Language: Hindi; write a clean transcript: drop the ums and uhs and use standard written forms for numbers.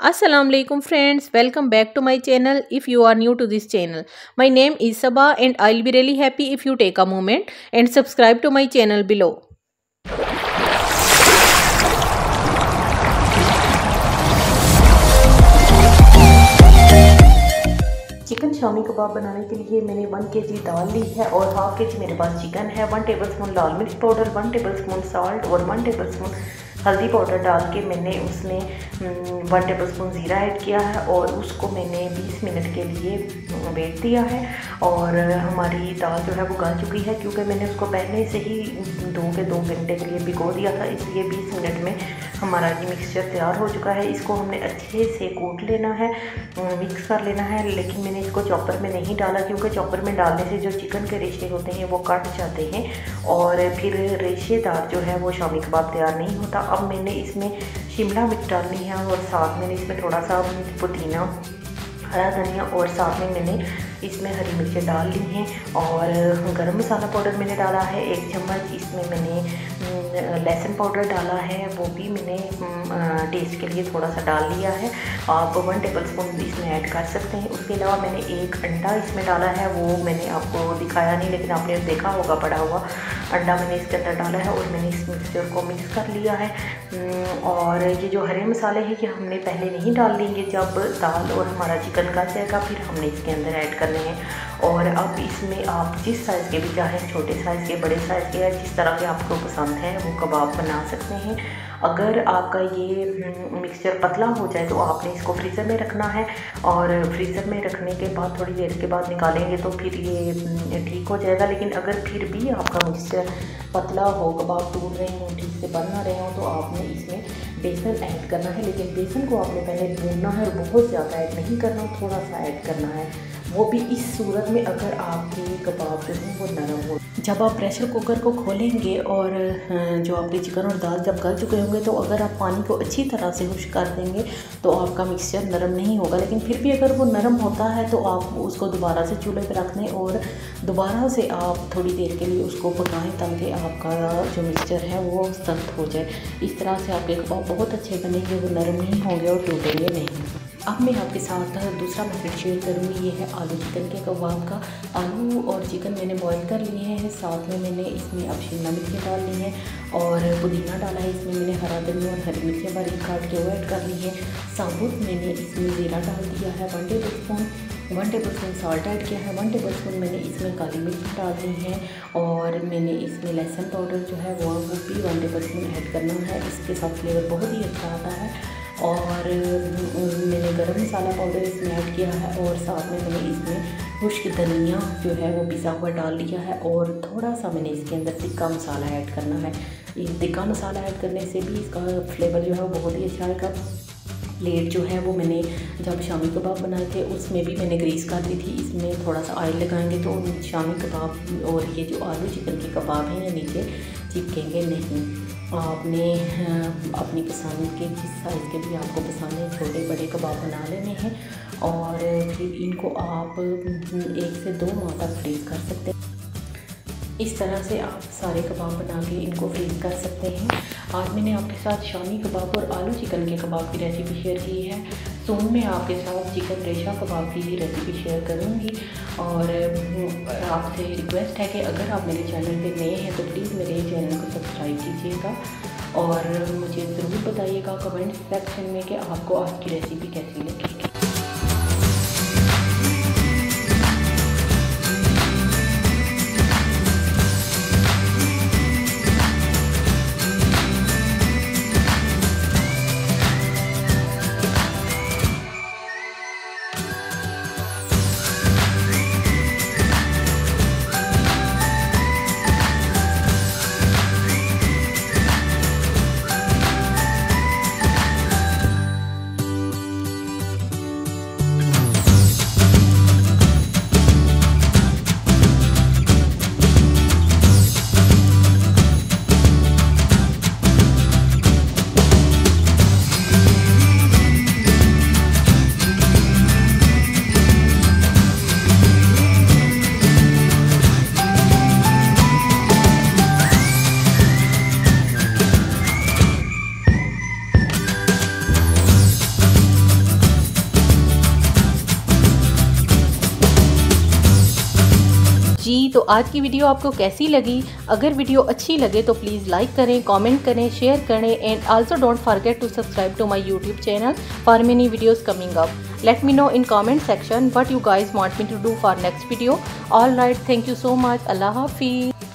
Assalamualaikum friends, welcome back to my channel. If you are new to this channel, my name is Sabah and I'll be really happy if you take a moment and subscribe to my channel below. Chicken shami kabab बनाने के लिए मैंने 1 kg दाल ली है और हाफ kg मेरे पास चिकन है। 1 टेबलस्पून लाल मिर्च पाउडर, 1 टेबलस्पून साल्ट और 1 टेबलस्पून हल्दी पाउडर डाल के मैंने उसमें 1 टेबलस्पून ज़ीरा ऐड किया है और उसको मैंने 20 मिनट के लिए वेट दिया है। और हमारी दाल जो है वो गल चुकी है क्योंकि मैंने उसको पहले से ही 2 घंटे के लिए भिगो दिया था, इसलिए 20 मिनट में हमारा ये मिक्सचर तैयार हो चुका है। इसको हमने अच्छे से कूट लेना है, मिक्स कर लेना है। लेकिन मैंने इसको चॉपर में नहीं डाला क्योंकि चॉपर में डालने से जो चिकन के रेशे होते हैं वो कट जाते हैं और फिर रेशेदार जो है वो शामी कबाब तैयार नहीं होता। अब मैंने इसमें शिमला मिर्च डालनी है और साथ मैंने इसमें थोड़ा सा पुदीना, हरा धनिया और साथ में मैंने इसमें हरी मिर्चें डाल ली हैं। और गरम मसाला पाउडर मैंने डाला है 1 चम्मच। इसमें मैंने लहसुन पाउडर डाला है, वो भी मैंने टेस्ट के लिए थोड़ा सा डाल लिया है। आप 1 टेबलस्पून भी इसमें ऐड कर सकते हैं। उसके अलावा मैंने 1 अंडा इसमें डाला है, वो मैंने आपको दिखाया नहीं लेकिन आपने देखा होगा पड़ा हुआ अंडा मैंने इसके अंदर डाला है और मैंने इस मिक्सचर को मिक्स कर लिया है। और ये जो हरे मसाले हैं कि हमने पहले नहीं डाल लेंगे, जब दाल और हमारा चिकन गल जाएगा फिर हमने इसके अंदर ऐड करने हैं। और अब इसमें आप जिस साइज़ के भी चाहें, छोटे साइज़ के, बड़े साइज़ के, जिस तरह के आपको पसंद है वो कबाब बना सकते हैं। अगर आपका ये मिक्सचर पतला हो जाए तो आपने इसको फ्रीज़र में रखना है और फ्रीज़र में रखने के बाद थोड़ी देर के बाद निकालेंगे तो फिर ये ठीक हो जाएगा। लेकिन अगर फिर भी आपका मिक्सचर पतला हो, कबाब टूट रहे हों, ठीक से बन ना रहे हों, तो आपने इसमें बेसन ऐड करना है। लेकिन बेसन को आपने पहले भूनना है और बहुत ज़्यादा ऐड नहीं करना, थोड़ा सा ऐड करना है, वो भी इस सूरत में अगर आपके कबाब जो है वो नरम हो। जब आप प्रेशर कुकर को खोलेंगे और जो आपके चिकन और दाल जब गल चुके होंगे तो अगर आप पानी को अच्छी तरह से खुश्क कर देंगे तो आपका मिक्सचर नरम नहीं होगा। लेकिन फिर भी अगर वो नरम होता है तो आप उसको दोबारा से चूल्हे पर रख दें और दोबारा से आप थोड़ी देर के लिए उसको पकाएं ताकि आपका जो मिक्सचर है वो सख्त हो जाए। इस तरह से आपके कबाब बहुत अच्छे बनेंगे, वो नरम नहीं होंगे और टूटेंगे नहीं। अब मैं आपके साथ दूसरा मेथड शेयर करूँगी, ये है आलू चिकन के कबाब का। आलू और चिकन मैंने बॉईल कर लिए हैं, साथ में मैंने इसमें अब शिमला मिर्चें डाल ली हैं और पुदीना डाला है। इसमें मैंने हरा धनिया और हरी मिर्चें बारीक काट के वो ऐड कर ली है। साबुत मैंने इसमें ज़ीरा डाल दिया है 1 टेबलस्पून साल्ट ऐड किया है, 1 टेबलस्पून मैंने इसमें काली मिर्च डाल दी है और मैंने इसमें लहसुन पाउडर जो है वो भी 1 टेबलस्पून ऐड करना है। इसके साथ फ्लेवर बहुत ही अच्छा आता है। और मैंने गरम मसाला पाउडर इसमें ऐड किया है और साथ में मैंने इसमें खुश्क धनिया जो है वो पिसा हुआ डाल लिया है और थोड़ा सा मैंने इसके अंदर तिक्का मसाला ऐड करना है। ये तिक्का मसाला ऐड करने से भी इसका फ्लेवर जो है वो बहुत ही अच्छा आएगा। प्लेट जो है वो मैंने जब शामी कबाब बनाए थे उसमें भी मैंने ग्रीस कर दी थी, इसमें थोड़ा सा ऑयल लगाएंगे तो शामी कबाब और ये जो आलू चिकन के कबाब हैं ये नीचे चिपकेंगे नहीं। आपने अपनी पसंद के जिस साइज़ के भी आपको पसंद है छोटे बड़े कबाब बना लेने हैं और फिर इनको आप 1 से 2 माह तक फ्रीज़ कर सकते हैं। इस तरह से आप सारे कबाब बना के इनको फ्रीज़ कर सकते हैं। आज मैंने आपके साथ शामी कबाब और आलू चिकन के कबाब की रेसिपी शेयर की है। सून मैं आपके साथ चिकन रेशा कबाब की भी रेसिपी शेयर करूँगी। और आपसे रिक्वेस्ट है कि अगर आप मेरे चैनल पे नए हैं तो प्लीज़ मेरे चैनल को सब्सक्राइब कीजिएगा और मुझे ज़रूर बताइएगा कमेंट सेक्शन में कि आपको आज की रेसिपी कैसी लगी। जी तो आज की वीडियो आपको कैसी लगी? अगर वीडियो अच्छी लगे तो प्लीज़ लाइक करें, कमेंट करें, शेयर करें and also don't forget to subscribe to my YouTube channel for many videos coming up. Let me know in comment section what you guys want me to do for next video. All right, thank you so much. Allah Hafiz.